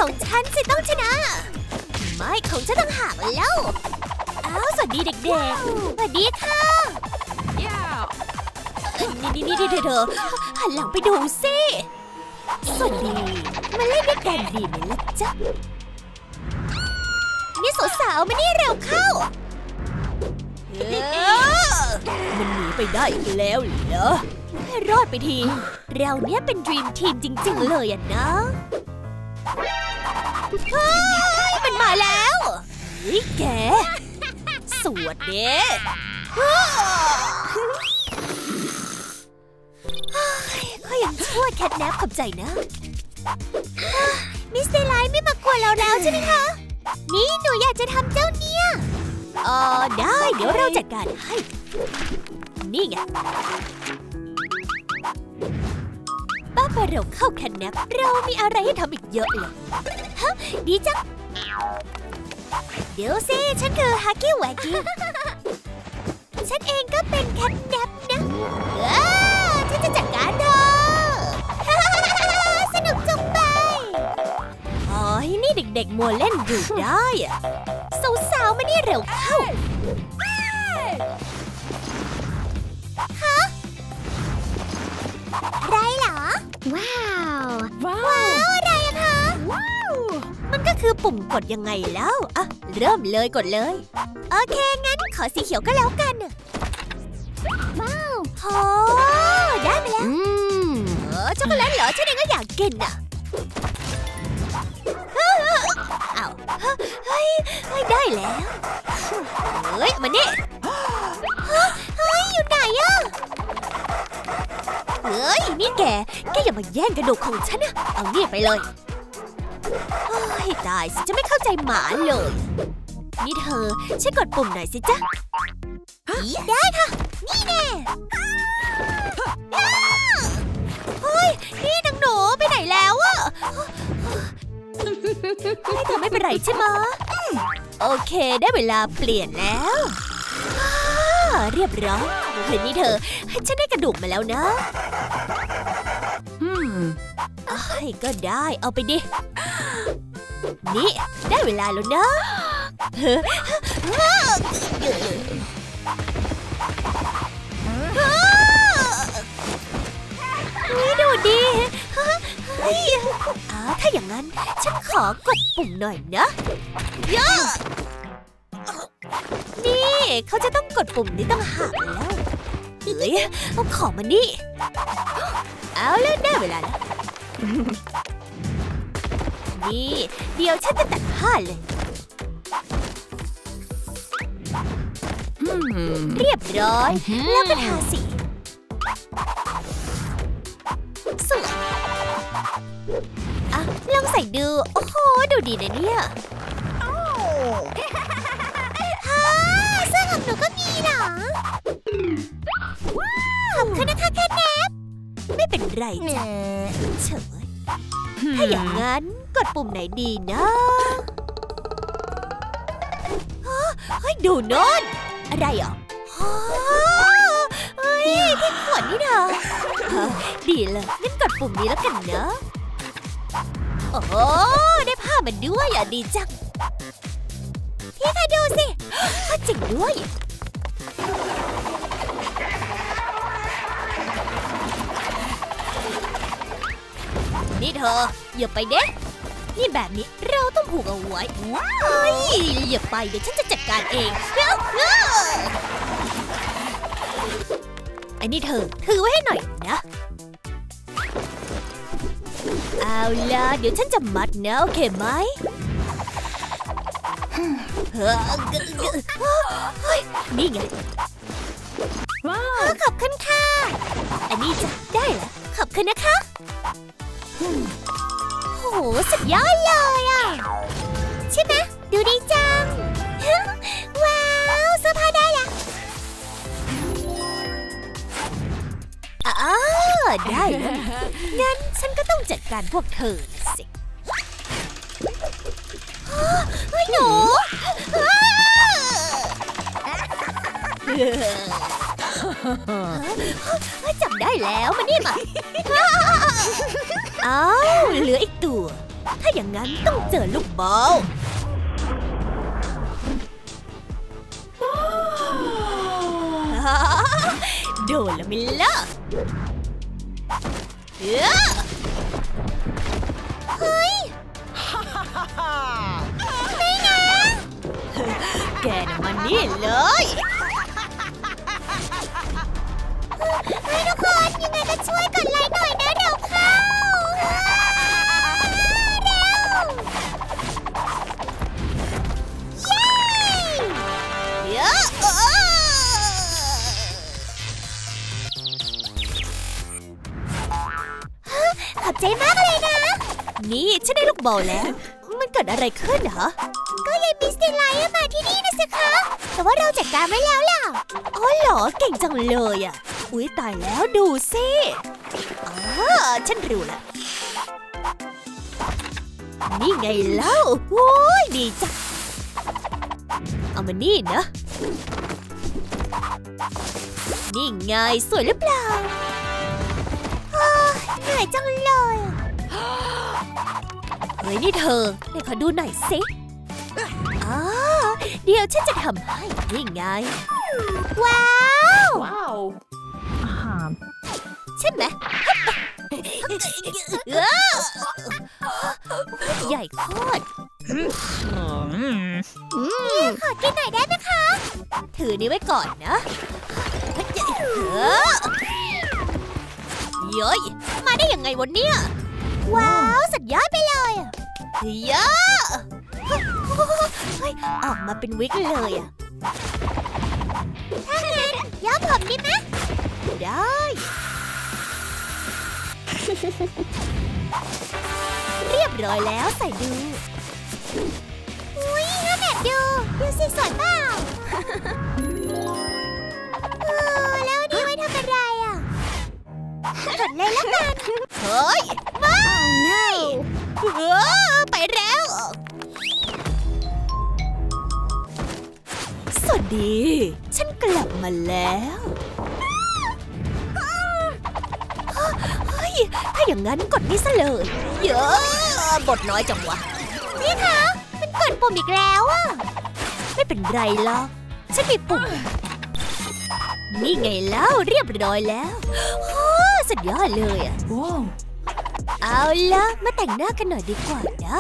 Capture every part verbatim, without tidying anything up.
ของฉันสิต้องชนะไม่ของฉันต่างหากแล้วอ้าวสวัสดีเด็กๆสวัสดีค่ะนี่นี่นี่เธอเธอหันหลังไปดูสิสวัสดีมาเล่นด้วยกันดีไหมล่ะจ๊ะนี่สาวๆมานี่เร็วเข้ามันหนีไปได้อีกแล้วเหรอให้รอดไปทีเราเนี้ยเป็นดรีมทีมจริงๆเลยอะนะเฮ้ยมันมาแล้วเฮ้ยแกสวัสดีก็ยังช่วยแคทแนปขอบใจนะมิสเตอร์ไลท์ไม่มากวนเราแล้วใช่ไหมคะนี่หนูอยากจะทำเจ้าเนี่ยเออได้เดี๋ยวเราจัดการให้นี่ไงป้าไปเราเข้าแคทแนปเรามีอะไรให้ทำอีกเยอะเลยฮะดีจังเดี๋ยวสิฉันคือฮักกี้แวกกี้ฉันเองก็เป็นแคทแนปนะว้าวฉันจะจัดการเธอสนุกจุงไปอ๋อนี่เด็กๆมัวเล่นอยู่ได้อะสาวๆมานี่เร็วเข้าฮะอะไรเหรอว้าวว้าวอะไรอะคะว้าวมันก็คือปุ่มกดยังไงแล้วอ่ะเริ่มเลยกดเลยโอเคงั้นขอสีเขียวก็แล้วกันว้าวโอ้ได้ไปแล้วอืมเออช็อกโกแลตเหรอฉันเองก็อยากกินอ่ะอ้าวเฮ้ยเฮ้ยได้แล้วเฮ้ยมานี่เฮ้ยอยู่ไหนอะเฮ้ยนี่แกแกอย่ามาแย่งกระดูกของฉันนะเอานี่ไปเลยเฮ้ยตายสิจะไม่เข้าใจหมาเลยนี่เธอช่วยกดปุ่มหน่อยสิจ๊ะได้ค่ะนี่แน่เฮ้ยนี่นางหนูไปไหนแล้วอะให้เธอไม่เป็นไรใช่ไหมโอเคได้เวลาเปลี่ยนแล้วเรียบร้อยเฮ้ยนี่เธอให้ฉันได้กระดูกมาแล้วนะอืมก็ได้เอาไปดินี่ได้เวลาแล้วนะนี่ดูดิอ่าถ้าอย่างนั้นฉันขอกดปุ่มหน่อยนะเยอะนี่เขาจะต้องกดปุ่มนี้ต้องหักแล้วเฮ้ยเอาของมานี่เอาแล้วได้เวลาแล้วนี่เดี๋ยวฉันจะตัดผ้าเลยเรียบร้อยแล้วก็ทาสีสวยอ่ะลองใส่ดูโอ้โหดูดีนะเนี่ยฮ่าเสื้อของหนูก็มีเหรอขอบคุณนะคะแค่แนบไม่เป็นไรจ้ะเฉยถ้าอย่างนั้นกดปุ่มไหนดีนะเฮ้ยดูโน่นอะไรอ่ะเฮ้ยที่ขวดนี่นะดีเลยงั้นกดปุ่มนี้แล้วกันนะโอ้โหได้ผ้ามาด้วยอ่ะดีจังพี่คะดูสิจริงด้วยนี่เธออย่าไปเด็กนี่แบบนี้เราต้องผูกเอาไว้เฮ้ยอย่าไปเดี๋ยวฉันจะจัดการเองไอ้นี่เธอถือไว้ให้หน่อยนะเอาล่ะเดี๋ยวฉันจะมัดนะโอเคไหมเฮ้ยนี่ไงว้าวขอบคุณค่ะอันนี้จะได้เหรอขอบคุณนะคะโอ้โหสุดยอดเลยอ่ะใช่ไหมดูดีจังว้าวเสื้อผ้าได้ละอ๋อได้แล้วงั้นฉันก็ต้องจัดการพวกเธอสิเฮ้ยหนูจำได้แล้วมานี่มาอ้าวเหลืออีกตัวถ้าอย่างนั้นต้องเจอลูกบอลโดนแล้วมิลล่าเฮ้ยไม่นะแกน่ะมันนี่เลยเฮ้ยทุกคนยังไงก็ช่วยกดไลค์หน่อยนะเดี๋ยวเข้าเร็วเย้ขอบใจมากเลยนะนี่ฉันได้ลูกบอลแล้วมันเกิดอะไรขึ้นเหรอก็ยายมิสติไลท์มาที่นี่นะสิคะแต่ว่าเราจัดการไว้แล้วล่ะอ๋อเหรอเก่งจังเลยอ่ะอุ๊ยตายแล้วดูสิอ๋อฉันรู้ละนี่ไงเล่าโว้ยดีจังเอามานี่นะนี่ไงสวยหรือเปล่าเหนื่อยจังเลยเฮ้ยนี่เธอไหนขอดูหน่อยสิอ๋อเดี๋ยวฉันจะทำให้นี่ไงว้าวว้าวใช่ไหมใหญ่โคตรขอกินหน่อยได้ไหมคะถือนี้ไว้ก่อนนะเย้ยมาได้ยังไงวันเนี้ยว้าวสุดยอดไปเลยอ่ะเยอะออกมาเป็นวิกเลยอ่ะถ้างั้นย้อมผมดีไหมได้เรียบร้อยแล้วใส่ดูอุ้ยน่าแบบดูดูสิสวยเปล่าเออแล้วนี่ไว้ทำอะไรอ่ะกดเลยแล้วกันเฮ้ยว้าวง่ายเออไปแล้วสวัสดีฉันกลับมาแล้วเฮ้ยถ้าอย่างนั้นกดนี่ซะเลยเยอะบทน้อยจังวะนี่คะมันกดปุ่มอีกแล้วอะไม่เป็นไรหรอกฉันมีปุ่มนี่ไงแล้วเรียบร้อยแล้วโอ้สุดยอดเลยอะว้าวเอาละมาแต่งหน้ากันหน่อยดีกว่านะ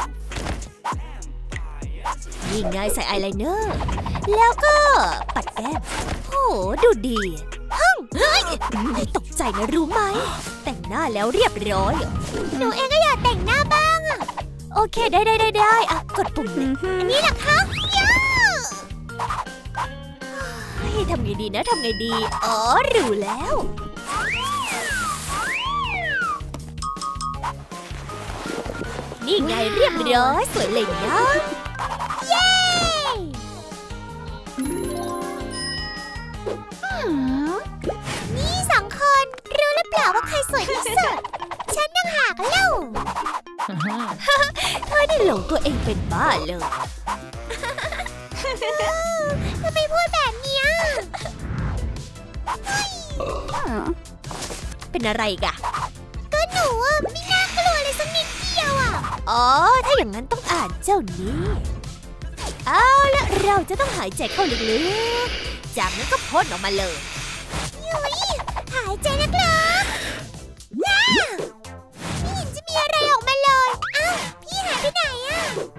นี่ไงใส่อายไลเนอร์แล้วก็ปัดแก้มโอ้ดูดีฮึ่งเฮ้ยตกใจนะรู้ไหมแต่งหน้าแล้วเรียบร้อยหนูเองก็อยากแต่งหน้าบ้างอะโอเคได้ได้ได้ได้อะกดปุ่มเลยอันนี้แหละคะทำไงดีนะทำไงดีอ๋อรู้แล้วนี่ไงเรียบร้อยสวยเลยนะเย้นี่สองคนรู้หรือเปล่าว่าใครสวยที่สุดฉันยังหากเล่าเธอได้หลงตัวเองเป็นบ้าเลยทำไมพูดแบบนี้เป็นอะไรกะก็หนูไม่น่ากลัวเลยสักนิดเดียวอ่ะอ๋อถ้าอย่างนั้นต้องอ่านเจ้านี้เอาละเราจะต้องหายใจเข้าลึกๆจากนั้นก็พ่นออกมาเลยยุ้ยหายใจนะครับน้าไม่เห็นจะมีอะไรออกมาเลยอ้าวพี่หายไปไหนอ่ะ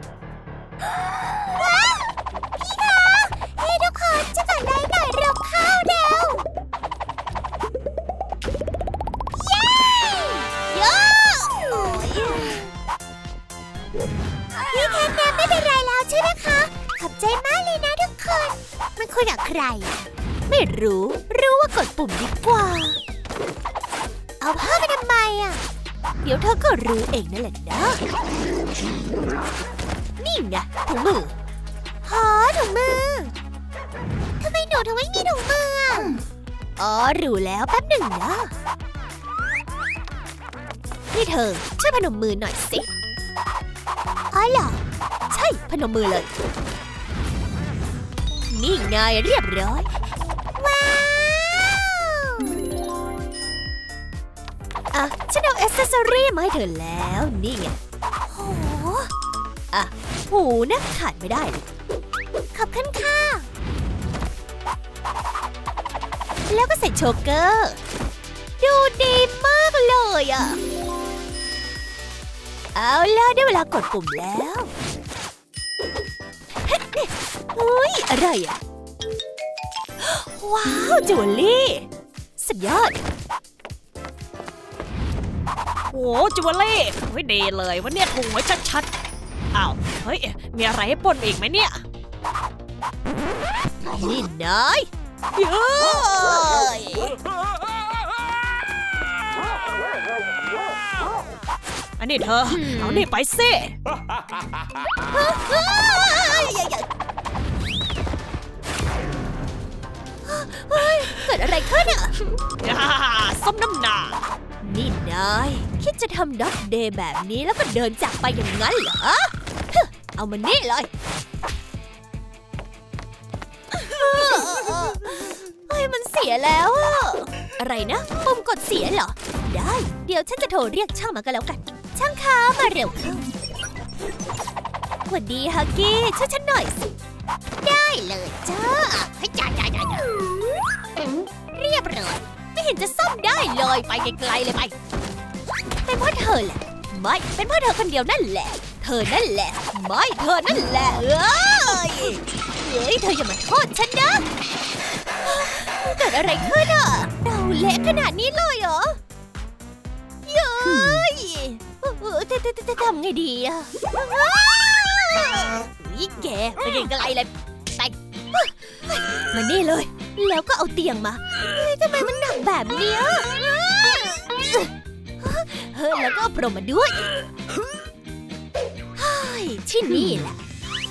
ว้าวพี่คะเฮ้ยทุกคนจะกดไลค์หน่อยเร็วเข้าเร็วเย้เย้โอ้ยพี่แคนแนมไม่เป็นไรแล้วใช่ไหมคะขอบใจมากเลยนะทุกคนมันคุยกับใครไม่รู้รู้ว่ากดปุ่มดีกว่าเอาผ้ามาทำไมอ่ะเดี๋ยวเธอก็รู้เองนั่นแหละนะนี่ไงถุงมือหอถุงมือทำไมหนูถึงไม่มีถุงมืออ๋อรู้แล้วแป๊บหนึ่งนะนี่เธอช่วยพนมมือหน่อยสิอ๋อเหรอใช่พนมมือเลยนี่ไงเรียบร้อยว้าวอ่ะฉันเอาแอคเซสซอรี่มาให้เธอแล้วนี่ไงโอ้อ่ะหูนะขาดไม่ได้เลยขอบคุณค่ะแล้วก็ใส่โชเกอร์ดูดีมากเลยอ่ะเอาล่ะได้เวลากดปุ่มแล้วเฮ้ยอะไรอ่ะว้าวจิวเวลรี่สุดยอดโอ้จิวเวลรี่เฮ้ยดีเลยวันนี้ถูกไว้ชัดๆอ้าวเฮ้ยมีอะไรให้ปนอีกไหมเนี่ยนี่นายเย้ยอันนี้เธอเอานี่ไปสิเกิดอะไรขึ้นอ่ะส้มน้ำหนานี่นายคิดจะทำด็อกเดย์แบบนี้แล้วก็เดินจากไปอย่างนั้นเหรอเอามันนี่เลยเฮ้ยมันเสียแล้วอะไรนะปุ่มกดเสียเหรอได้เดี๋ยวฉันจะโทรเรียกช่างมาก็แล้วกันช่างคะมาเร็วเข้าสวัสดีฮักกี้ช่วยฉันหน่อยสิได้เลยจ้าให้จ่ายจ่ายจ่ายเรียบร้อยไม่เห็นจะซ่อมได้เลยไปไกลๆเลยไปเป็นเพราะเธอแหละไม่เป็นเพราะเธอคนเดียวนั่นแหละเธอนั่นแหละไม่เธอนั่นแหละเอ้ยเฮ้ยเธออย่ามาโทษฉันนะเกิดอะไรขึ้นอ่ะเราเละขนาดนี้เลยเหรอเย้ยจะจะจะทำไงดีอ่ะนี่แกไปไกลๆเลยไปมานี่เลยแล้วก็เอาเตียงมาเฮ้ยทำไมมันหนักแบบเนี้ยเฮ้ยแล้วก็เอาพรมมาด้วยเฮ้ยที่นี่แหละ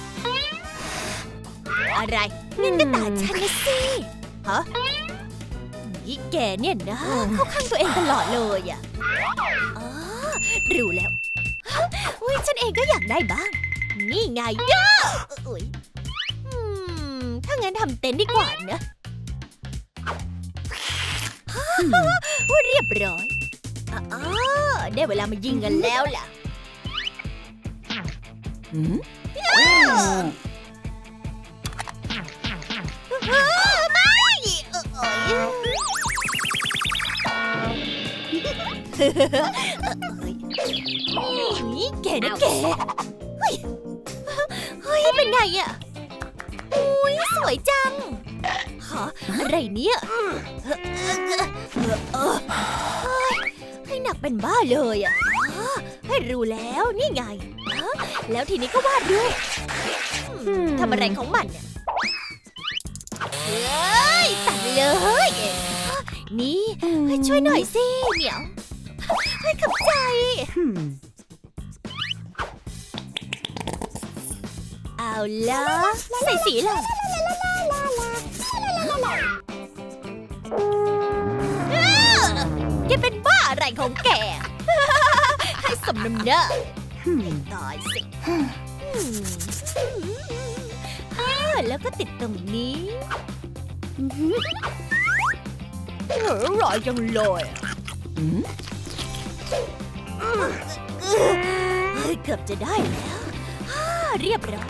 อะไรนั่นก็ตาฉันนะสิฮะนี่แกเนี่ยนะเข้าข้างตัวเองตลอดเลยอ่ะอ๋อรู้แล้วอุ้ยฉันเองก็อยากได้บ้างนี่ไงเด้ออุ้ยถ้างั้นทำเต็นท์ดีกว่านะเรียบร้อยอ๋อได้เวลามายิงกันแล้วล่ะนี่แกนะแกเฮ้ยเฮ้ยเป็นไงอ่ะอุ้ยสวยจังฮะอะไรเนี่ยให้หนักเป็นบ้าเลยอ่ะให้รู้แล้วนี่ไงแล้วทีนี้ก็วาดด้วยทำอะไรของมันเนี่ยเฮ้ยตัดเลยนี่ให้ช่วยหน่อยสิเหมียวให้ขับใจเอาล่ะใส่สีเลยแกเป็นบ้าอะไรของแกให้สมน้ำหน้าตายสิแล้วก็ติดตรงนี้อร่อยจังเลยเกือบจะได้แล้วเรียบร้อย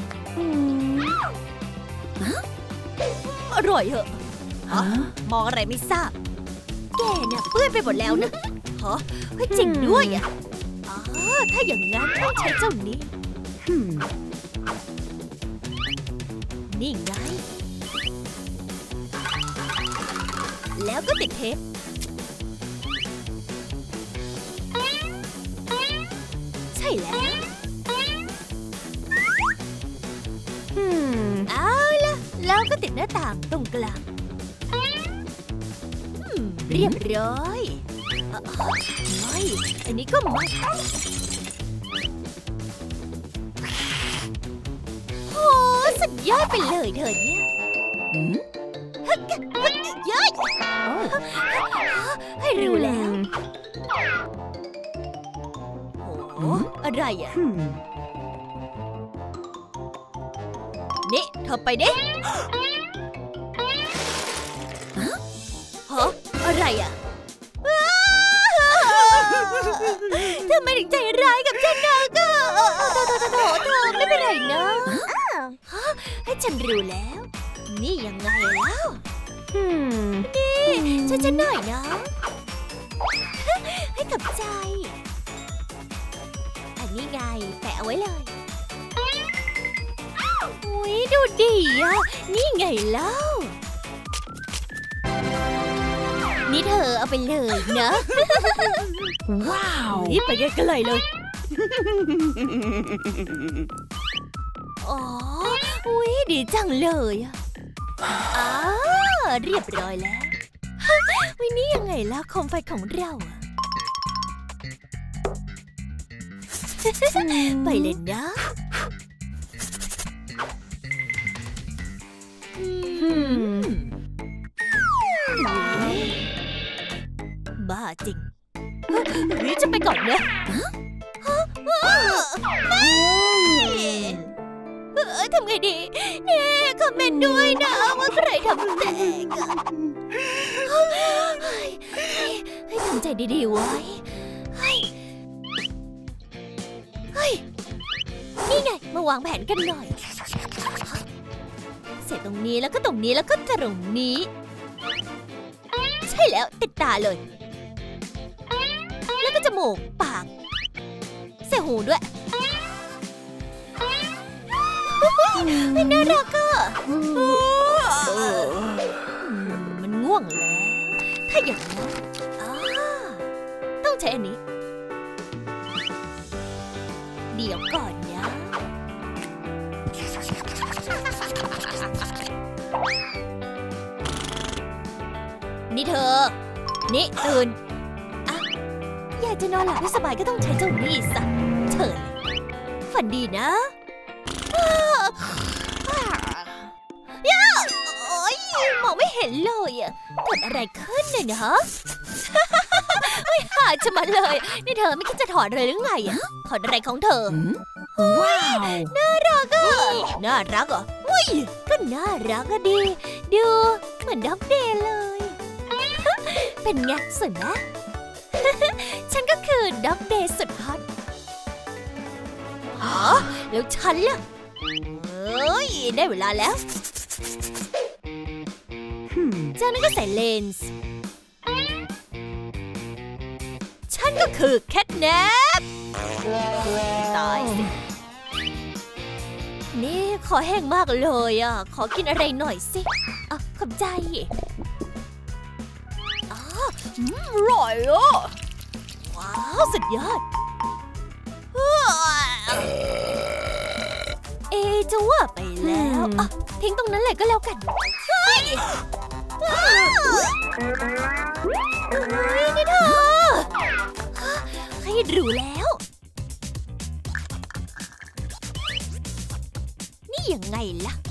อร่อยเหอะมองอะไรไม่ทราบแกเนี่ยเปื้อนไปหมดแล้วนะฮะจริงด้วยอ่ะอ๋อถ้าอย่างนั้นต้องใช้เจ้านี้นี่ไงแล้วก็ติดเทปใช่แล้วเอาล่ะแล้วก็ติดหน้าต่างตรงกลางเรียบร้อยไม่อันนี้ก็ไม่โอ้สุดยอดไปเลยเธอเนี่ยเย้ยให้รู้แล้วโอ้อะไรอ่ะนี่เธอไปดิฮะอะไรอ่ะทำไมถึงใจร้ายกับฉันนะก็โถโถโถเธอไม่เป็นเลยนะให้ฉันรู้แล้วนี่ยังไงแล้วนี่ช่วยฉันหน่อยนะให้กับใจอันนี้ไงแปะเอาไว้เลยอุ้ยดูดีอ่ะนี่ไงเล่านี่เธอเอาไปเลยนะว้าวนี่ไปไกลๆเลยอ๋ออุ้ยดีจังเลยอ่าเรียบร้อยแล้ววินี่ยังไงล่ะโคมไฟของเราอะไปเลยนะบ้าจริงนี่จะไปก่อนนะไม่ทำไงดีเน่คอมเมนต์ด้วยนะว่าใครทำแตกให้ทำใจดีๆไว้เฮ้ยนี่ไงมาวางแผนกันหน่อยเสร็จตรงนี้แล้วก็ตรงนี้แล้วก็ตรงนี้ใช่แล้วติดตาเลยแล้วก็จมูกปากเสียหูด้วยไม่น่ารักอ่ะมันง่วงแล้วถ้าอย่างนั้นต้องใช้อันนี้เดี๋ยวก่อนนะนี่เธอนี่ตื่นอ่ะอยากจะนอนหลับให้สบายก็ต้องใช้เจ้านี่ซะเฉินฝันดีนะย่าโอ๊ยมองไม่เห็นเลยอ่ะเกิดอะไรขึ้นเนี่ยนะไม่หาจะมาเลยนี่เธอไม่คิดจะถอดเลยหรือไงอ่ะถอดอะไรของเธอว้าวน่ารักอ่ะน่ารักอ่ะอุ้ยก็น่ารักอ่ะดีดูเหมือนด็อกเดย์เลยเป็นไงสวยไหมฉันก็คือด็อกเดย์สุดฮอตฮะแล้วฉันล่ะเฮ้ยได้เวลาแล้วเจ้านั่นก็ใส่เลนส์ฉันก็คือแคทแนปตายสินี่ขอแห้งมากเลยอ่ะขอกินอะไรหน่อยสิอ่ะขอบใจอ๋ออืมอร่อยอ่ะว้าวสุดยอดเอจะว่าไปแล้วอ่ะทิ้งตรงนั้นเลยก็แล้วกันเฮ้ยเฮ้ยนี่เธอให้รู้แล้วนี่ยังไงล่ะ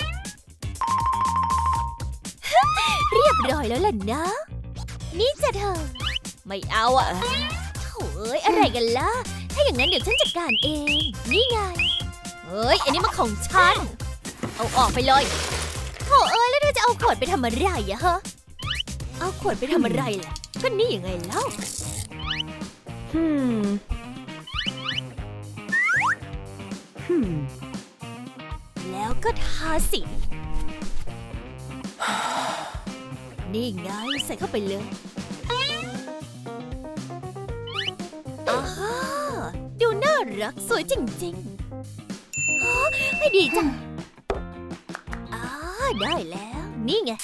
เรียบร้อยแล้วล่ะนะนี่จะเธอไม่เอาอ่ะโถ่เอ้ยอะไรกันล่ะถ้าอย่างนั้นเดี๋ยวฉันจัดการเองนี่ไงเฮ้ยอันนี้มันของฉันเอาออกไปเลยโถ่เอ้ยแล้วเธอจะเอาขวดไปทำอะไรอะฮะเอาขวดไปทำอะไรล่ะก็นี่ยังไงเล่าฮึมฮึมแล้วก็ทาสีนี่ไงใส่เข้าไปเลยอ้าดูน่ารักสวยจริงๆอ๋อไม่ดีจังอ้าได้แล้วนี่ไง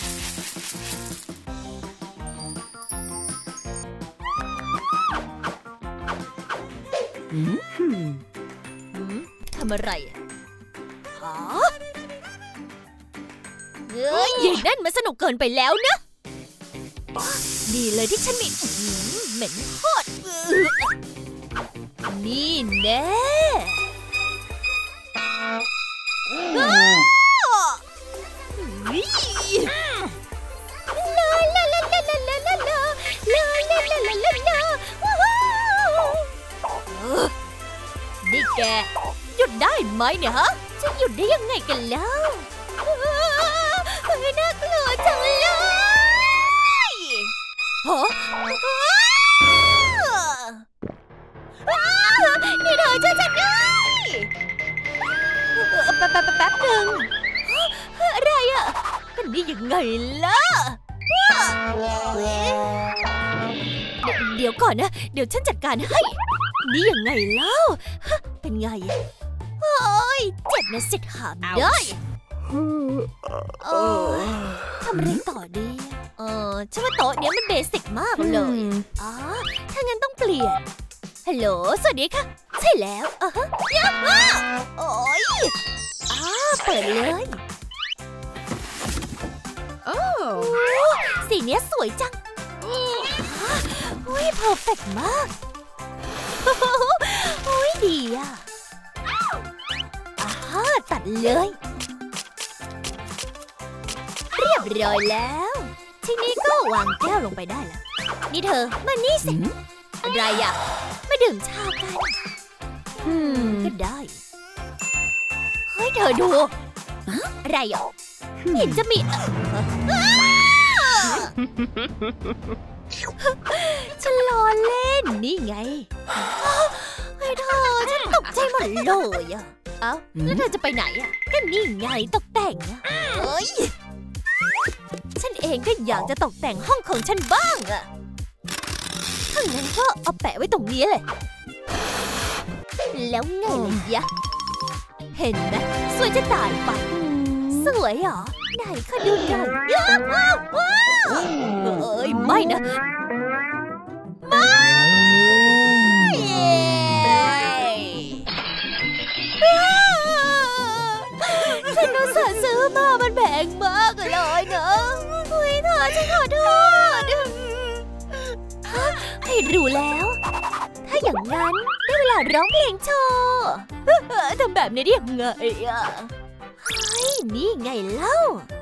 ทำอะไรอ่ะฮะเฮ้ยอย่างนั้นมันสนุกเกินไปแล้วนะดีเลยที่ฉันมีเหม็นโคตรนี่แน่ลาลาลาลาลาลาลาลาลาลาลาลาลาลานี่แกหยุดได้ไหมเนี่ยฮะจะหยุดได้ยังไงกันแล้วน่ากลัวจังเลยฮะนี่เธอช่วยฉันด้วยหนึ่งอะไรอ่ะกันนี่ยังไงล่ะเดี๋ยวก่อนนะเดี๋ยวฉันจัดการให้นี่ยังไงเล่าเป็นไงโอ้ยเจ็บนะสิถามได้เออทำอะไรต่อดีเออฉันว่าโต๊ะเนี้ยมันเบสิกมากเลยอ๋อถ้างั้นต้องเปลี่ยนฮัลโหลสวัสดีค่ะใช่แล้วอ่ะฮะยับอ่ะโอ้ยอ่าเปิดเลยโอ้สีเนี้ยสวยจังโอ้ยเพอร์เฟกต์มากโอ้ยดีอ่ะอ่าตัดเลยเรียบร้อยแล้วทีนี้ก็วางแก้วลงไปได้แล้วนี่เธอมานี่สิอะไรอ่ะมาดื่มชากันอืมก็ได้เฮ้ยเธอดูอะไรอ่ะเห็นจะมีฉันล้อเล่นนี่ไงเฮ้ยเธอฉันตกใจหมดเลยอ่ะเอ้าแล้วเธอจะไปไหนอ่ะก็นี่ไงตกแต่งอ่ะเฮ้ยฉันเองก็อยากจะตกแต่งห้องของฉันบ้างอ่ะถ้างั้นก็เอาแปะไว้ตรงนี้เลยแล้วไงล่ะยะเห็นไหมสวยจะตายไปสวยเหรอไหนขอดูหน่อยว้าวว้าวว้าวเอ้ยไม่นะไม่ฉันอุตส่าห์ซื้อมามันแพงมากเลยนะเฮ้ยเธอฉันขอโทษให้รู้แล้วถ้าอย่างนั้นได้เวลาร้องเพลงโชว์ทำแบบนี้ได้ยังไงอ่ะเฮ้ยนี่ไงเล่า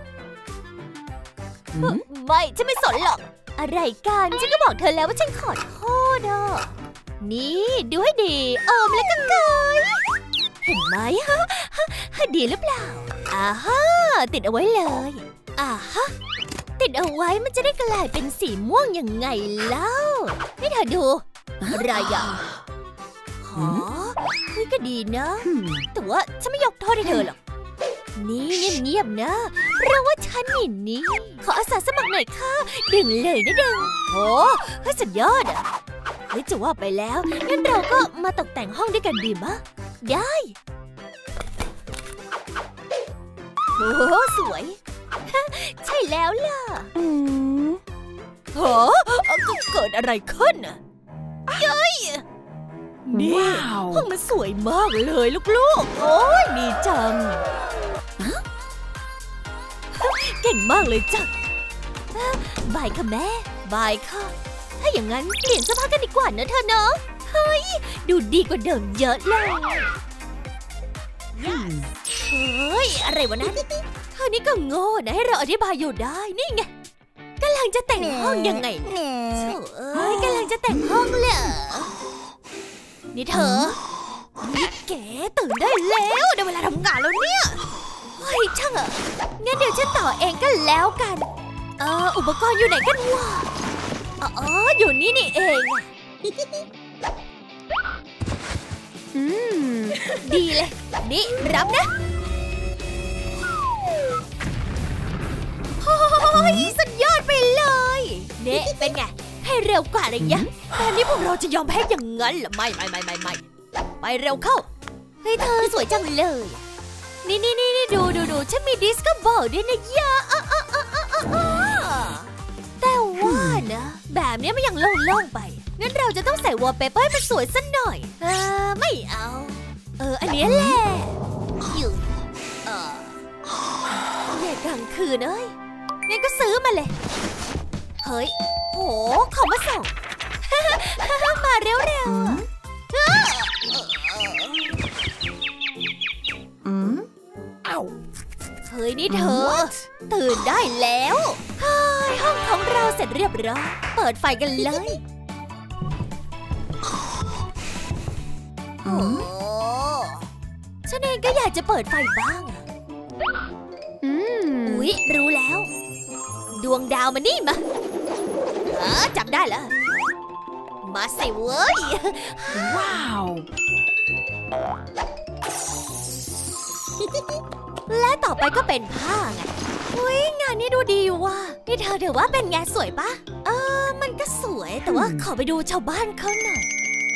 ไม่ฉันไม่สนหรอกอะไรกันฉันก็บอกเธอแล้วว่าฉันขอโทษอ่ะนี่ดูให้ดีเอิมแล้วก็เกยเห็นไหมฮะดีหรือเปล่าอ่าฮะติดเอาไว้เลยอ่าฮะติดเอาไว้มันจะได้กลายเป็นสีม่วงยังไงเล่าให้เธอดูอะไรอ่ะอ๋อเฮ้ยก็ดีนะแต่ว่าฉันไม่ยกโทษให้เธอหรอกนี่เงียบๆนะเพราะว่าฉันนี่นี่ขออาสาสมัครหน่อยค่ะดึงเลยนะดึงโอ้เฮ้ยสุดยอดอ่ะเฮ้ยจะว่าไปแล้วงั้นเราก็มาตกแต่งห้องด้วยกันดีมะได้โอ้สวยใช่แล้วล่ะโหก็เกิดอะไรขึ้นอ่ะเย้ยนี่ห้องมันสวยมากเลยลูกๆโอ้ยดีจังเก่งมากเลยจ้ะบายค่ะแม่บายค่ะถ้าอย่างนั้นเปลี่ยนเสื้อผ้ากันดีกว่านะเธอเนาะเฮ้ยดูดีกว่าเดิมเยอะเลยเฮ้ยอะไรวะนั้นเธอนี่ก็โง่นะให้เราอธิบายอยู่ได้นี่ไงกำลังจะแต่งห้องยังไงโถ่เอ้ยกำลังจะแต่งห้องเหรอนี่เธอนี่แกตื่นได้แล้วได้เวลาทำงานแล้วเนี่ยเฮ้ยช่างอะงั้นเดี๋ยวฉันต่อเองก็แล้วกันเอออุปกรณ์อยู่ไหนกันวะอ๋ออยู่นี่นี่เองอืมดีเลยนี่รับนะโอ้ยสุดยอดไปเลยเนี่ยเป็นไงให้เร็วกว่าอะไรยะตอนนี้พวกเราจะยอมแพ้อย่างนั้นเหรอไม่ไม่ไม่ไม่ไม่ไปเร็วเข้าเฮ้ยเธอสวยจังเลยนี่นี่นี่ดูดูดูฉันมีดิสโก้บอลด้วยนะยะแต่ว่านะแบบนี้มันยังโล่งๆไปงั้นเราจะต้องใส่วอลเปเปอร์ให้มันสวยสักหน่อยเออไม่เอาเอออันนี้แหละอยู่เออเนี่ยกลางคืนเอ้ยงั้นก็ซื้อมาเลยเฮ้ยโหเขามาส่งมาเร็วๆอืมเอ้าเฮ้ยนี่เธอตื่นได้แล้วเฮ้ยห้องของเราเสร็จเรียบร้อยเปิดไฟกันเลยโอ้ฉันเองก็อยากจะเปิดไฟบ้างอืมอุ๊ยรู้แล้วดวงดาวมานี่มาเออจับได้แล้วมาสิเว้ยว้าวและต่อไปก็เป็นผ้าไงอุ้ยงานนี้ดูดีว่ะนี่เธอถือว่าเป็นไงสวยปะเออมันก็สวยแต่ว่าขอไปดูชาวบ้านเขาหน่อย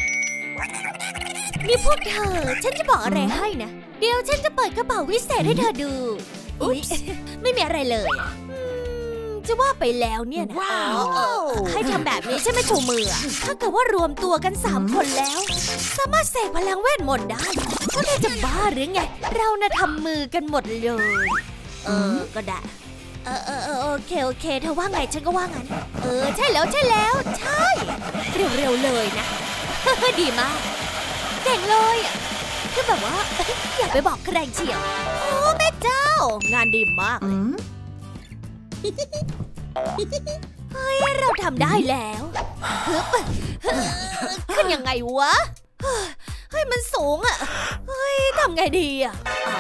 นี่พวกเธอฉันจะบอกอะไรให้นะเดี๋ยวฉันจะเปิดกระเป๋าวิเศษให้เธอดูอุ๊ยไม่มีอะไรเลยจะว่าไปแล้วเนี่ยนะให้ทำแบบนี้ใช่ไหมชูมือถ้าเกิดว่ารวมตัวกันสามคนแล้วสามารถเสกพลังเวทมนต์ได้พวกเธอจะบ้าหรือไงเรานะทำมือกันหมดเลยเออก็ได้เออเออเออโอเคโอเคเธอว่าไงฉันก็ว่างั้นเออใช่แล้วใช่แล้วใช่เร็วๆเลยนะดีมากเก่งเลยคือแบบว่าอยากไปบอกใครเชียวโอ้แม่เจ้างานดีมากเลยเฮ้ยเราทำได้แล้วขึ้นยังไงวะเฮ้ยมันสูงอ่ะเฮ้ยทำไงดีอ่ะ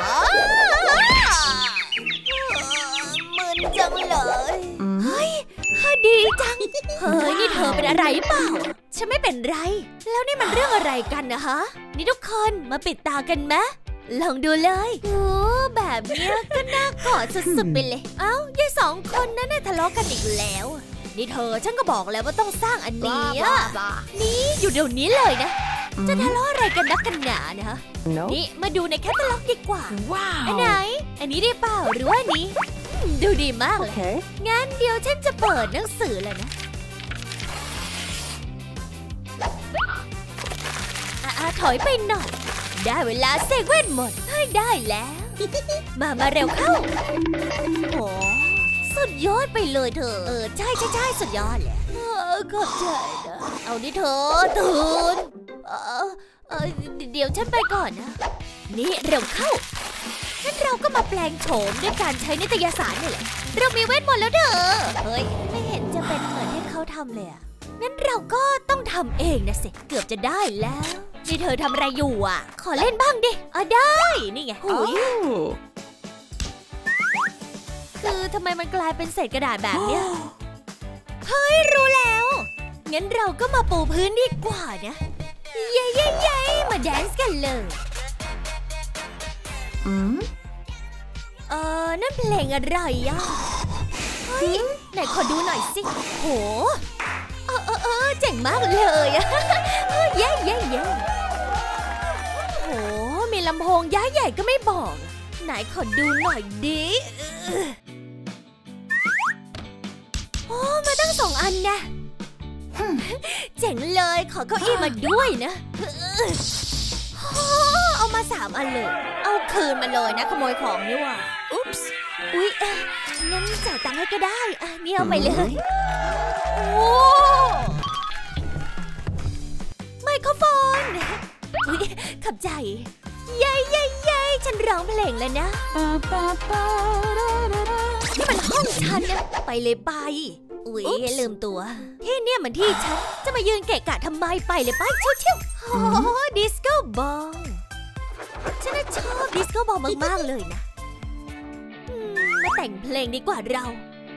มึนจังเลยเฮ้ยดีจังเฮ้ยนี่เธอเป็นอะไรเปล่าฉันไม่เป็นไรแล้วนี่มันเรื่องอะไรกันนะฮะนี่ทุกคนมาปิดตากันไหมลองดูเลยโอ้แบบนี้ก็น่ากอดสุดๆไปเลยเอ้ายายสองคนนั้นน่ะทะเลาะกันอีกแล้วนี่เธอฉันก็บอกแล้วว่าต้องสร้างอันนี้นี่อยู่เดี๋ยวนี้เลยนะจะทะเลาะอะไรกันนักกันหนานะฮะนี่มาดูในแคตตาล็อกดีกว่าอันไหนอันนี้ได้เปล่าหรือว่านี้ดูดีมากเลยงั้นเดี๋ยวฉันจะเปิดหนังสือเลยนะอ่ะถอยไปหน่อยได้เวลาเสกเวทมนต์ให้ได้แล้วมามาเร็วเข้าโอ้สุดยอดไปเลยเธอเออใช่ใช่ใช่สุดยอดเลยขอบใจนะเอาดิเธอตื่นเออเออเดี๋ยวฉันไปก่อนนะนี่เร็วเข้างั้นเราก็มาแปลงโฉมด้วยการใช้นิตยสารนี่แหละเรามีเวทมนต์แล้วเธอเฮ้ยไม่เห็นจะเป็นเหมือนที่เขาทำเลยอะงั้นเราก็ต้องทำเองนะสิเกือบจะได้แล้วนี่เธอทำอะไรอยู่อ่ะขอเล่นบ้างดิอ่ะได้นี่ไงหุยคือทำไมมันกลายเป็นเศษกระดาษแบบเนี้ยเฮ้ยรู้แล้วงั้นเราก็มาปูพื้นดีกว่านะเย้เย้เย้มาแดนซ์กันเลยอืมเออนั่นเพลงอะไรอ่ะเฮ้ยไหนขอดูหน่อยสิโหเออเออเออเจ๋งมากเลยอะเย้เย้เย้โหมีลำโพงย้ายใหญ่ก็ไม่บอกไหนขอดูหน่อยดิโอ้มาตั้งสองอันนะเจ๋งเลยขอเก้าอี้มาด้วยนะเอามาสามอันเลยเอาคืนมาเลยนะขโมยของนี่ว่ะอุ๊ปส์อุ๊ยงั้นจ่ายตังค์ให้ก็ได้อ่ะนี่เอาไปเลยโอ้ไมโครโฟนอุ๊ยขับใจเย้เย้เย้ฉันร้องเพลงแล้วนะนี่มันห้องฉันนะไปเลยไปอุ๊ยลืมตัวที่เนี่ยมันที่ฉันจะมายืนเกะกะทำไมไปเลยไปเชี่ยวเชี่ยวโอ้ดิสโก้บอลฉันชอบดิสโก้บอลมากๆเลยนะมาแต่งเพลงดีกว่าเรา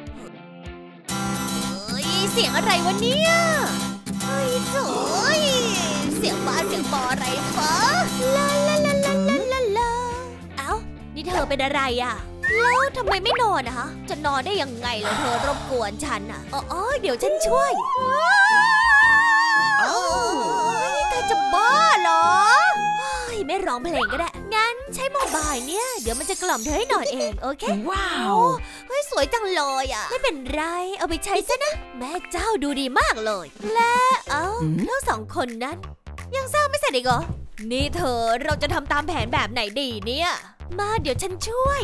เฮ้ยเสียงอะไรวะเนี่ยเฮ้ยโถ่เสียงบ้าเสียงบออะไรฟะลาลาลาลาลาลาลาเอ้านี่เธอเป็นอะไรอ่ะแล้วทำไมไม่นอนนะคะจะนอนได้ยังไงล่ะเธอรบกวนฉันอ่ะอ๋อเดี๋ยวฉันช่วยเธอจะบ้าเหรอไม่ร้องเพลงก็ได้งั้นใช้โมบายเนี่ยเดี๋ยวมันจะกล่อมเธอให้นอนเองโอเคว้าวเฮ้ยสวยจังเลยอ่ะไม่เป็นไรเอาไปใช้ซะนะแม่เจ้าดูดีมากเลยและเอ้าทั้งสองคนนั้นยังสร้างไม่เสร็จอีกเหรอนี่เธอเราจะทำตามแผนแบบไหนดีเนี่ยมาเดี๋ยวฉันช่วย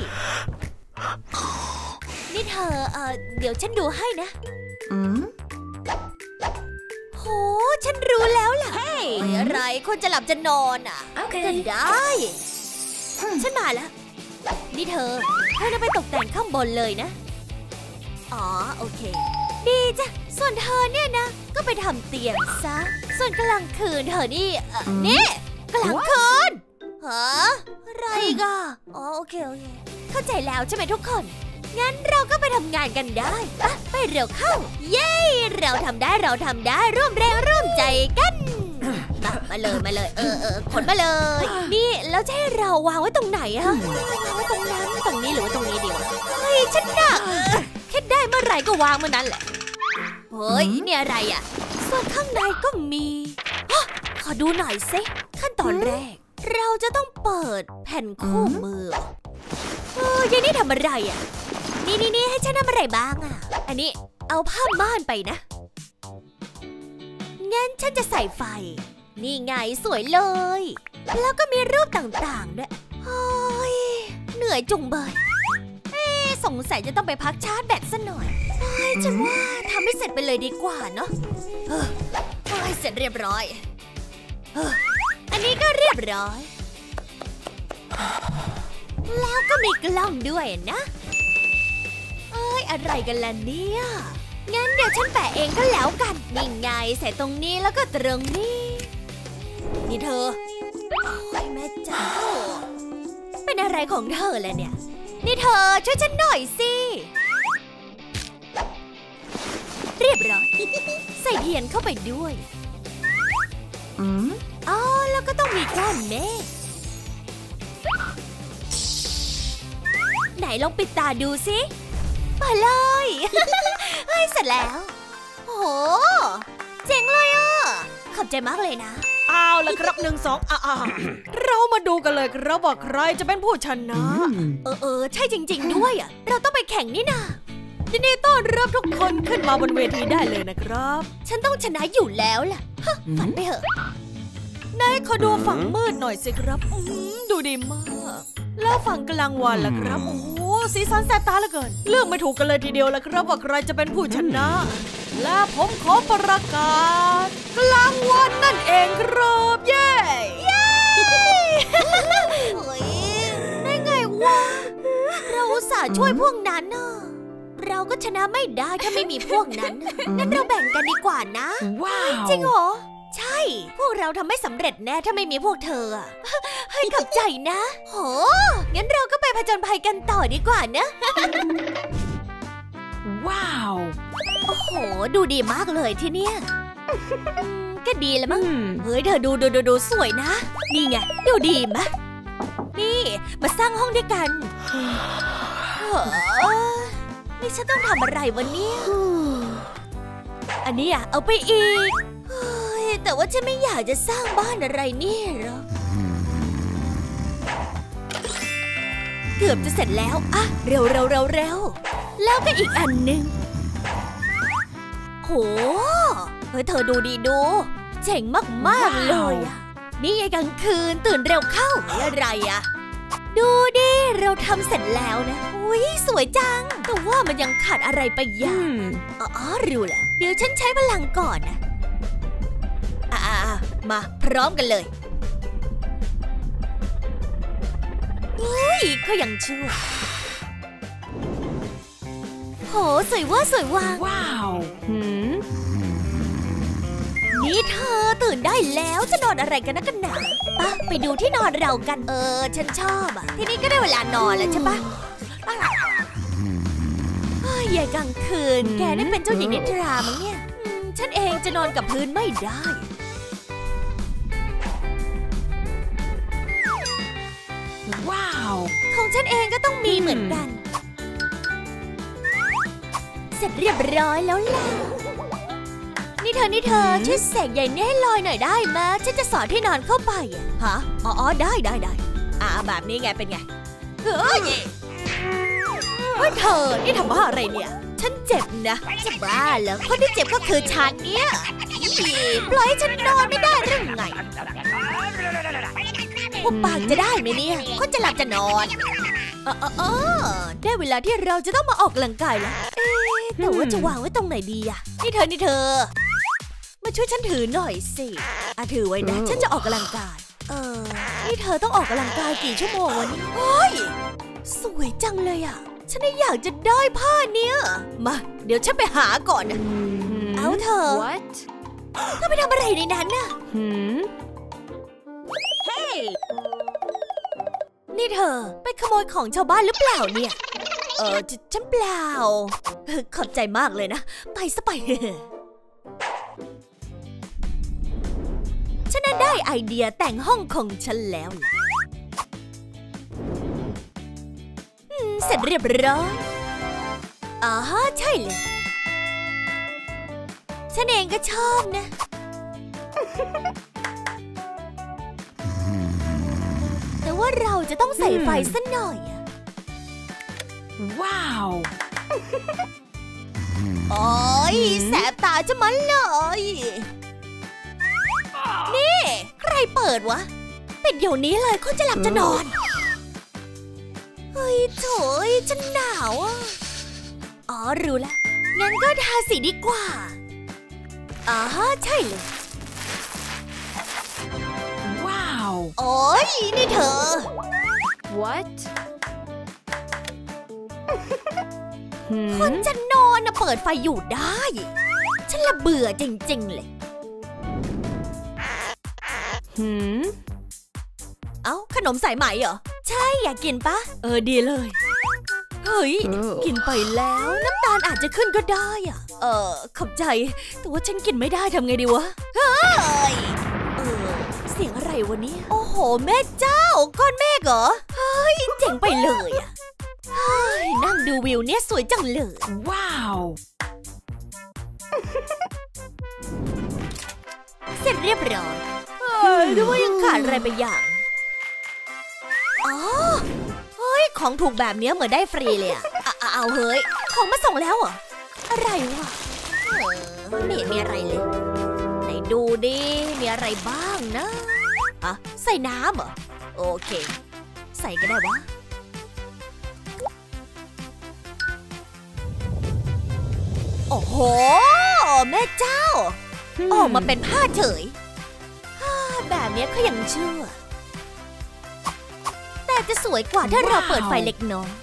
นี่เธอเออเดี๋ยวฉันดูให้นะอืมโหฉันรู้แล้วล่ะเฮ้ยอะไรคนจะหลับจะนอนอ่ะก็ได้ฉันมาแล้วนี่เธอเธอจะไปตกแต่งข้างบนเลยนะอ๋อโอเคดีจ้ะส่วนเธอเนี่ยนะก็ไปทำเตียงซะส่วนกลางคืนเธอนี่นี่กลางคืนฮะอะไรกันอ๋อโอเคโอเคเข้าใจแล้วใช่ไหมทุกคนงั้นเราก็ไปทำงานกันได้อะไปเร็วเข้าเย้เราทำได้เราทำได้ร่วมแรงร่วมใจกันมามาเลยมาเลยเออเออขนมาเลยนี่แล้วจะให้เราวางไว้ตรงไหนอะวางไว้ตรงนั้นตรงนี้หรือว่าตรงนี้ดีวะเฮ้ยฉันหนักแค่ได้เมื่อไหร่ก็วางเมื่อนั้นแหละเฮ้ยนี่อะไรอะส่วนข้างในก็มีขอดูหน่อยสิขั้นตอนแรกเราจะต้องเปิดแผ่นคู่มือเออยายนี่ทำอะไรอะนี่นี่นี่ให้ฉันทำอะไรบ้างอะอันนี้เอาผ้าม่านไปนะงั้นฉันจะใส่ไฟนี่ไงสวยเลยแล้วก็มีรูปต่างๆด้วยโอ้ยเหนื่อยจุงเบยเอ๊ะสงสัยจะต้องไปพักชาร์จแบตซะหน่อยเฮ้ยฉันว่าทำให้เสร็จไปเลยดีกว่าเนาะเฮ้ยเสร็จเรียบร้อยเฮ้ยอันนี้ก็เรียบร้อยแล้วก็มีกล้องด้วยนะเอ้ยอะไรกันล่ะเนี่ยงั้นเดี๋ยวฉันแปะเองก็แล้วกันนี่ไงใส่ตรงนี้แล้วก็ตรงนี้นี่เธอโอ้ยแม่เจ้าเป็นอะไรของเธอล่ะเนี่ยนี่เธอช่วยฉันหน่อยสิเรียบร้อยใส่เทียนเข้าไปด้วยอืมอ๋อแล้วก็ต้องมีก้อนเมฆไหนลองปิดตาดูสิมาเลยเฮ้ยเสร็จแล้วโอ้โหเจ๋งเลยอ่ะขอบใจมากเลยนะเอาละครับหนึ่งสองอ่าเรามาดูกันเลยครับว่าใครจะเป็นผู้ชนะเออเออใช่จริงๆด้วยอ่ะเราต้องไปแข่งนี่นายินดีต้อนรับทุกคนขึ้นมาบนเวทีได้เลยนะครับฉันต้องชนะอยู่แล้วล่ะฝันไปเถอะนายขอดูฝั่งมืดหน่อยสิครับดูดีมากแล้วฝั่งกลางวันล่ะครับโอ้โหสีสันแสบตาเหลือเกินเลือกไม่ถูกกันเลยทีเดียวล่ะครับว่าใครจะเป็นผู้ชนะและผมขอประกาศกลางวันนั่นเองครับเย้เย้เฮ้ยได้ไงวะเราอุตส่าห์ช่วยพวกนั้นน่ะเราก็ชนะไม่ได้ถ้าไม่มีพวกนั้นงั้นเราแบ่งกันดีกว่านะว้าวจริงเหรอใช่พวกเราทำไม่สำเร็จแน่ถ้าไม่มีพวกเธอให้ขอบใจนะโหงั้นเราก็ไปผจญภัยกันต่อดีกว่านะว้าวโอ้โหดูดีมากเลยที่เนี้ยก็ดีแล้วมั้งเฮ้ยเธอดูดูดูดูสวยนะนี่ไงดูดีมะนี่มาสร้างห้องด้วยกันนี่ฉันต้องทำอะไรวันนี้อันนี้อ่ะเอาไปอีกแต่ว่าฉันไม่อยากจะสร้างบ้านอะไรนี่หรอเกือบจะเสร็จแล้วอะเร็วเร็วเร็วเร็วแล้วก็อีกอันหนึ่งโหเฮ้ยเธอดูดีดูเจ๋งมากๆเลยอะนี่ไงกลางคืนตื่นเร็วเข้าอะไรอะดูดิเราทำเสร็จแล้วนะอุ้ยสวยจังแต่ว่ามันยังขาดอะไรไปอย่างอ๋อรู้แล้วเดี๋ยวฉันใช้พลังก่อนนะมาพร้อมกันเลยเฮ้ยเขายังชั่วโหสวยว่าสวยว่าว้าวหืมนี่เธอตื่นได้แล้วจะนอนอะไรกันนะกันหนาปะไปดูที่นอนเรากันเออฉันชอบอ่ะทีนี้ก็ได้เวลานอนแล้วใช่ปะเฮ้ยยายกลางคืนแกนี่เป็นเจ้าหญิงนิทรามั้งเนี่ยฉันเองจะนอนกับพื้นไม่ได้ว้าวของฉันเองก็ต้องมีเหมือนกันเสร็จเรียบร้อยแล้วล่ะนี่เธอนี่เธอช่วยเสกใหญ่นี่ให้ลอยหน่อยได้ไหมฉันจะสอนที่นอนเข้าไปฮะอ๋อได้ได้ได้อ่าแบบนี้ไงเป็นไงเฮ้ยเฮ้ยเธอนี่ทำบ้าอะไรเนี่ยฉันเจ็บนะจะบ้าเหรอคนที่เจ็บก็คือฉันเนี่ยปล่อยให้ฉันนอนไม่ได้หรือไงหุบปากจะได้ไหมเนี่ยคนจะหลับจะนอนเออเออได้เวลาที่เราจะต้องมาออกกำลังกายแล้วเอ๊ะแต่ว่าจะวางไว้ตรงไหนดีอะนี่เธอนี่เธอมาช่วยฉันถือหน่อยสิอ่ะถือไว้นะฉันจะออกกำลังกายเออนี่เธอต้องออกกำลังกายกี่ชั่วโมงวันนี้โอ้ยสวยจังเลยอะฉันอยากจะได้ผ้าเนี้ยมาเดี๋ยวฉันไปหาก่อนนะเอาเธอ What เธอไปทำอะไรในนั้นน่ะเฮ้ยนี่เธอไปขโมยของชาวบ้านหรือเปล่าเนี่ยเออฉันเปล่าขอบใจมากเลยนะไปซะไปฉันนั้นได้ไอเดียแต่งห้องของฉันแล้วล่ะเสร็จเรียบร้อยอ๋อใช่เลยฉันเองก็ชอบนะแต่ว่าเราจะต้องใส่ไฟสักหน่อยอะว้าวโอ๊ยแสบตาจะมันเลยนี่ใครเปิดวะปิดเดี๋ยวนี้เลยคนจะหลับจะนอนเฮ้ยโถ่ฉันหนาวอ่ะอ๋อรู้แล้วงั้นก็ทาสีดีกว่าอ๋อใช่เลยว้าวโอ๊ยนี่เธอ what คนจะนอนนะเปิดไฟอยู่ได้ฉันละเบื่อจริงๆเลยหืมเอ้าขนมสายไหมเหรอใช่อยากกินปะเออดีเลยเฮ้ยกินไปแล้วน้ำตาลอาจจะขึ้นก็ได้อ่ะเออขอบใจแต่ว่าฉันกินไม่ได้ทำไงดีวะเฮ้ยเออเสียงอะไรวะเนี่ยโอ้โหแม่เจ้าก้อนเมฆเหรอเฮ้ยเจ๋งไปเลยอ่ะเฮ้ยนั่งดูวิวเนี่ยสวยจังเลยว้าวเสร็จเรียบร้อยเฮ้ยดูว่ายังขาดอะไรไปอย่างอ๋อเฮ้ยของถูกแบบนี้เหมือนได้ฟรีเลยอะเอาเฮ้ยของมาส่งแล้วเหรออะไรวะไม่เห็นมีอะไรเลยไหนดูดิมีอะไรบ้างนะอะใส่น้ำเหรอโอเคใส่ก็ได้วะโอ้โหแม่เจ้าออกมาเป็นผ้าเฉยแบบนี้เขายังเชื่อแต่จะสวยกว่าถ้าเราเปิดไฟเล็กน้อย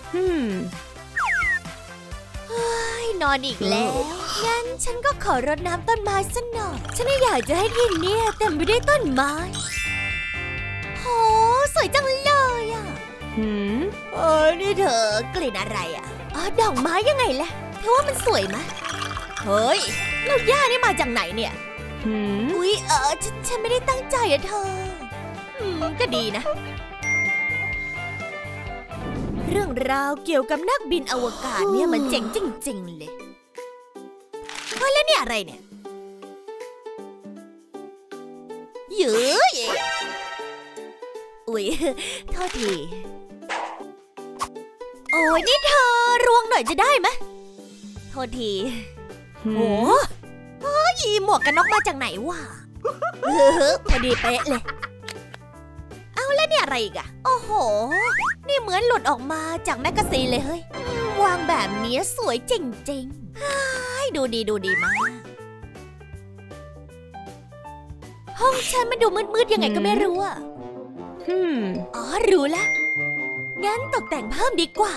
เฮ้ยนอนอีกแล้วงั้นฉันก็ขอรดน้ำต้นไม้สักหน่อยฉันอยากจะให้ที่นี่เต็มไปด้วยต้นไม้โหสวยจังเลยอ่ะเออนี่เธอกลิ่นอะไรอ่ะอ๋อดอกไม้ยังไงล่ะเธอว่ามันสวยไหมเฮ้ยแล้วหญ้านี่มาจากไหนเนี่ยอุ๊ยเออฉ, ฉันไม่ได้ตั้งใจอะเธออืมก็ดีนะเรื่องราวเกี่ยวกับนักบินอวกาศเนี่ยมันเจ๋งจริงๆเลยเฮ้ยแล้วนี่อะไรเนี่ยเยอะอุ๊ยโทษทีโอ้ยนี่เธอรวงหน่อยจะได้ไหมโทษทีโอ้เฮ้ยหมวกกันน็อกมาจากไหนวะเฮ้อพอดีเป๊ะเลยเอาแล้วเนี่ยอะไรอีกอะโอ้โหนี่เหมือนหลุดออกมาจากแมกกาซีนเลยเฮ้ยวางแบบนี้สวยจริงๆเฮ้ยดูดีดูดีมากห้องฉันมันดูมืดๆยังไงก็ไม่รู้อะอ๋อรู้แล้วงั้นตกแต่งเพิ่มดีกว่า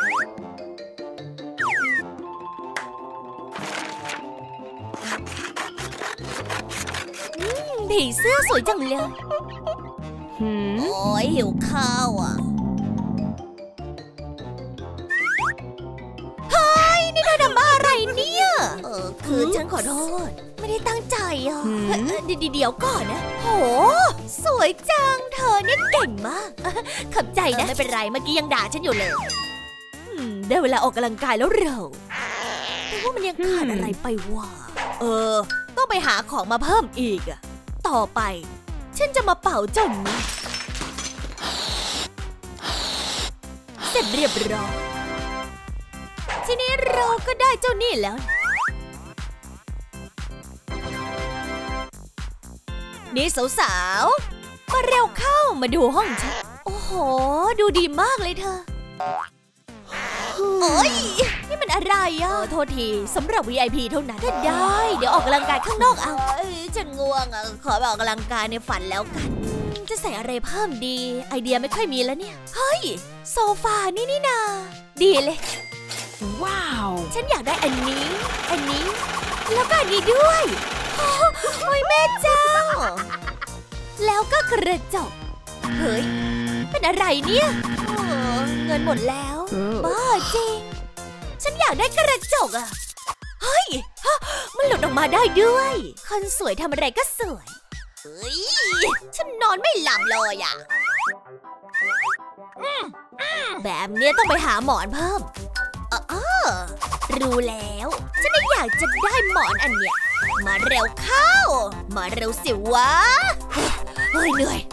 ผีเสื้อสวยจังเลยโอ้ยหิวข้าวอ่ะเฮ้ยนี่เธอทำอะไรเนี่ยเออคือฉันขอโทษไม่ได้ตั้งใจอ่ะเดี๋ยวก่อนนะโหสวยจังเธอเนี่ยเก่งมากขอบใจนะไม่เป็นไรเมื่อกี้ยังด่าฉันอยู่เลยได้เวลาออกกำลังกายแล้วเราแต่ว่ามันยังขาดอะไรไปวะเออต้องไปหาของมาเพิ่มอีกอ่ะต่อไปฉันจะมาเป่าเจ้านี้เสร็จเรียบร้อยทีนี้เราก็ได้เจ้านี่แล้วนี่สาวๆมาเร็วเข้ามาดูห้องฉันโอ้โหดูดีมากเลยเธอโอ๊ยนี่มันอะไรอ่ะโทษทีสำหรับ วี ไอ พี เท่านั้นก็ได้เดี๋ยวออกกำลังกายข้างนอกเอาฉันง่วงอ่ะขอไปออกกำลังกายในฝันแล้วกันจะใส่อะไรเพิ่มดีไอเดียไม่ค่อยมีแล้วเนี่ยเฮ้ยโซฟานี่นี่นาดีเลยว้าวฉันอยากได้อันนี้อันนี้แล้วก็อันนี้ด้วยโอ้ยแม่เจ้าแล้วก็กระจกเฮ้ยเป็นอะไรเนี่ยเงินหมดแล้วบ้าจริงฉันอยากได้กระจกอ่ะเฮ้ยมันหลุดออกมาได้ด้วยคนสวยทำอะไรก็สวยเฮ้ยฉันนอนไม่หลับเลยอ่ะแบบเนี้ยต้องไปหาหมอนเพิ่มเออเออรู้แล้วฉันไม่อยากจะได้หมอนอันเนี้ยมาเร็วเข้ามาเร็วสิวะเฮ้ยเหนื่อย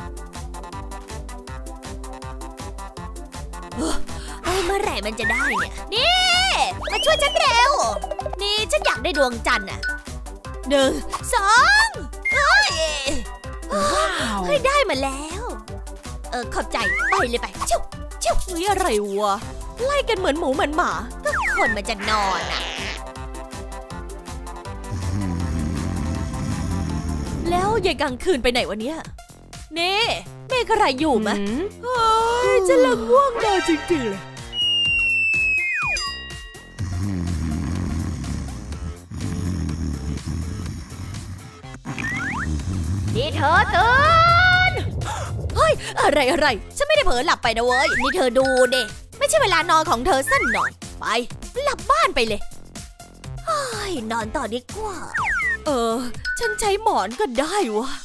เฮ้ยเมื่อไหร่มันจะได้เนี่ยนี่มาช่วยฉันเร็วนี่ฉันอยากได้ดวงจันทร์อ่ะหนึ่งสองเฮ้ยเฮ้ยได้มาแล้วเออขอบใจไปเลยไปชิวชิวนี่อะไรวะไล่กันเหมือนหมูเหมือนหมาก็คนมันจะนอนอ่ะแล้วยายกลางคืนไปไหนวะเนี่ยนี่มีใครอยู่ไหมเฮ้ยฉันละง่วงนอนจริงๆเลยนี่เธอตื่นเฮ้ยอะไรอะไรฉันไม่ได้เผลอหลับไปนะเว้ยนี่เธอดูเด็ไม่ใช่เวลานอนของเธอสั้นหน่อยไปหลับบ้านไปเลยเฮ้ยนอนต่อดีกว่าเออฉันใช้หมอนก็ได้วะ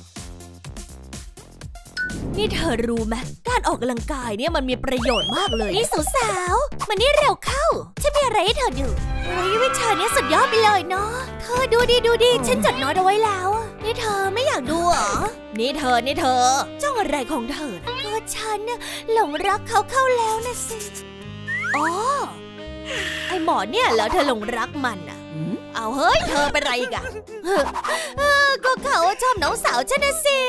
นี่เธอรู้ไหมการออกกำลังกายเนี่ยมันมีประโยชน์มากเลยนี่สาวๆมานี่เร็วเข้าฉันมีอะไรให้เธอดูเฮ้ยวิชานี้สุดยอดไปเลยเนาะเธอดูดิดูดิฉันจดโน้ตเอาไว้แล้วนี่เธอไม่อยากดูเหรอนี่เธอนี่เธอจ้องอะไรของเธอก็ฉันน่ะหลงรักเขาเข้าแล้วนะสิอ๋อไอหมอเนี่ยแล้วเธอหลงรักมันอ่ะเอาเฮ้ยเธอเป็นไรอีกอ่ะก็เขาชอบน้องสาวฉันนะสิ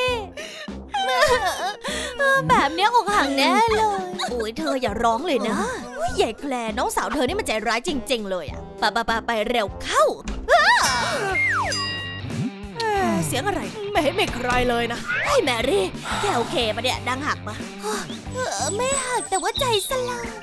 แบบเนี้ยอกหักแน่เลยโอ้ยเธออย่าร้องเลยนะใหญ่แคลน้องสาวเธอนี่มันใจร้ายจริงๆเลยอ่ะไปไปไปไปเร็วเข้าเสียงอะไรไม่เห็นมีใครเลยนะเฮ้ยแมรี่แกโอเคปะเนี่ยดังหักปะไม่หักแต่ว่าใจสลาย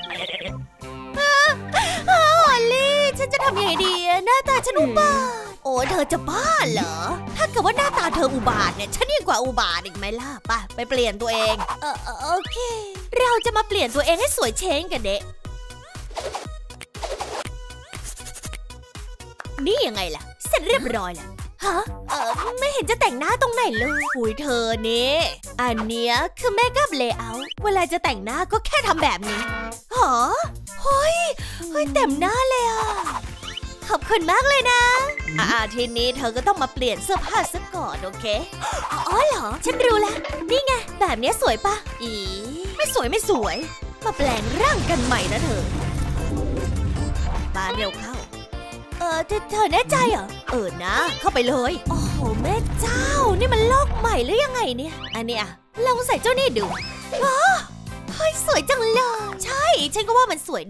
ฮอลลี่ฉันจะทำยังไงดีหน้าตาฉันอุบาทโอ้เธอจะบ้าเหรอถ้าเกิดว่าหน้าตาเธออุบาทเนี่ยฉันยิ่งกว่าอุบาทอีกไหมล่ะป่ะไปเปลี่ยนตัวเองเออโอเคเราจะมาเปลี่ยนตัวเองให้สวยเช้งกันเดะนี่ยังไงล่ะเสร็จเรียบร้อยแล้วฮะเออไม่เห็นจะแต่งหน้าตรงไหนเลยหุยเธอนี่อันเนี้ยคือเมคอัพเลเยอร์เวลาจะแต่งหน้าก็แค่ทำแบบนี้หรอเฮ้ยเฮ้ยเต็มหน้าเลยอ่ะขอบคุณมากเลยนะอ่าทีนี้เธอก็ต้องมาเปลี่ยนเสื้อผ้าซะก่อนโอเคอ๋อเหรอฉันรู้แล้วนี่ไงแบบนี้สวยปะอีไม่สวยไม่สวยมาแปลงร่างกันใหม่นะเธอมาเร็วเข้าเออเธอแน่ใจเหรอเออนะเข้าไปเลยโอ้โหแม่เจ้านี่มันโลกใหม่หรือยังไงเนี่ยอันนี้อะลองใส่เจ้านี่ดูอ๋อเฮ้ยสวยจังเลยใช่ฉันก็ว่ามันสวย